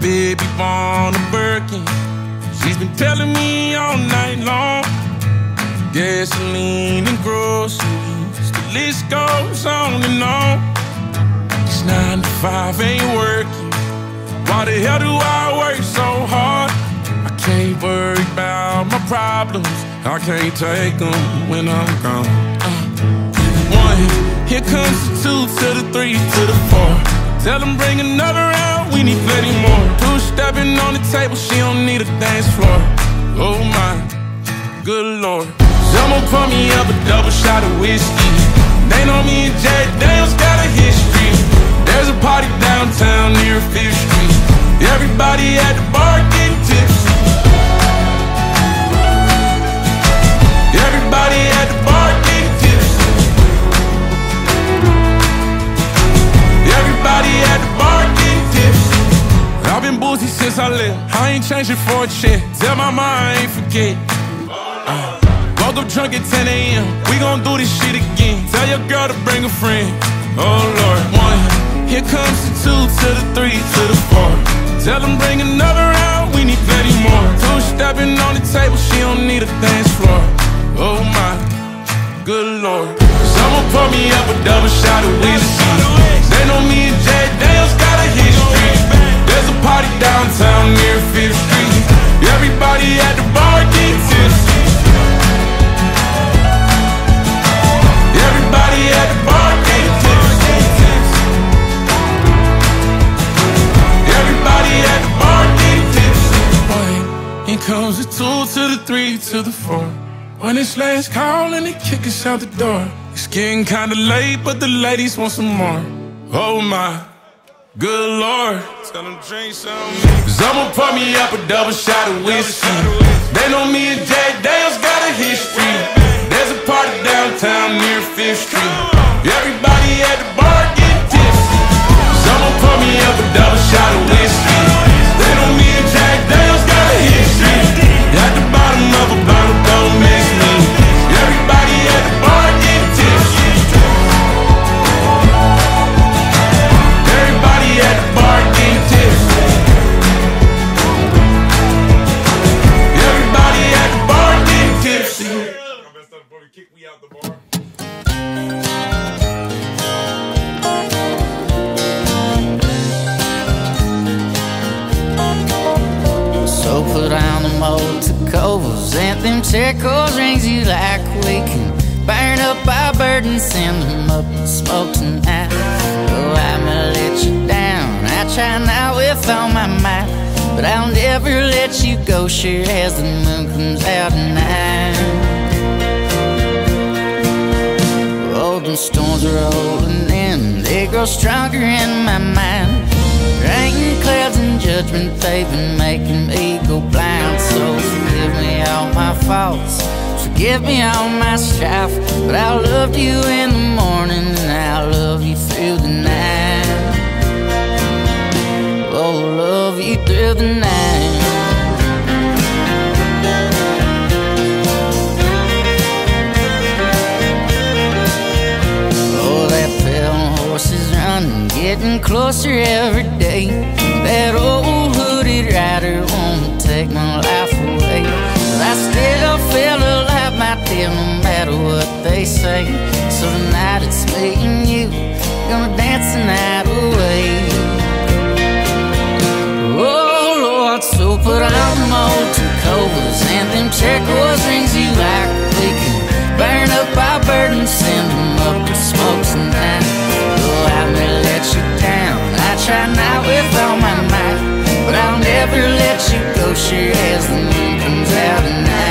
baby born a Birkin. She's been telling me all night long. Gasoline and groceries, the list goes on and on. This 9 to 5 ain't working. Why the hell do I work so hard? I can't worry about my problems. I can't take them when I'm gone. 1, here comes the 2 to the 3 to the 4. Tell them bring another round, we need plenty more. 2 stepping on the table, she don't need a dance floor. Oh my, good Lord. Someone pour me up a double shot of whiskey. They know me and Jack Daniels got a history. There's a party downtown near 5th Street. Everybody at the bar getting tipsy. Everybody at the bar getting tipsy. Everybody at the bar getting tipsy. I've been boozy since I left. I ain't changing for a check. Tell my mom I ain't forget. Woke up drunk at 10 a.m. We gon' do this shit again. Tell your girl to bring a friend. Oh Lord. 1, here comes the 2 to the 3 to the 4. Tell them bring another round, we need plenty more. 2 stepping on the table, she don't need a dance floor. Oh my, good Lord. Someone pour me up a double shot of whiskey. They know me and Jack Daniels got a history. There's a party downtown near 5th Street. Everybody at the bar getting tipsy. Everybody at the bar getting tipsy. Everybody at the bar getting tipsy. Here comes the 2 to the 3 to the 4. When it's last call and they kick us out the door. It's getting kinda late, but the ladies want some more. Oh my, good Lord. Tell them drink some. Someone pour me up a double shot of whiskey. They know me and Jack Daniels got a history. There's a party downtown near 5th Street. Everybody at the bar getting tipsy. Someone pour me up a double shot of whiskey. They know me and Jack Daniels got a history. At the bottom of a bottle, don't miss me. Everybody at the bar getting tipsy. Everybody at the bar getting tipsy. Everybody at the bar getting tipsy. Kick me out the bar. So put on the motor covers and them charcoal rings you like. We can burn up our burdens, send them up in smoke tonight. Oh, I may let you down, I try not with all my might, but I'll never let you go, sure as the moon comes out at night. Oh, them storms are rolling in, they grow stronger in my mind. Rain, clouds, and judgment, they've been making me go blind. So forgive me all my faults, forgive me all my strife, but I'll love you in the morning and I'll love you through the night. Oh, love you through the night. Oh, that pale horse is running, getting closer every day. That old hooded rider won't take my life away, but I still feel alive, my dear, no matter what they say. So tonight it's me and you, gonna dance the night away. Oh Lord, so put on the motor covers and them turquoise rings you like. We can burn up our burdens, send them up to smoke tonight. Oh, I may let you down, I try not with all my might, but I'll never let you go, sure as the moon comes out at night.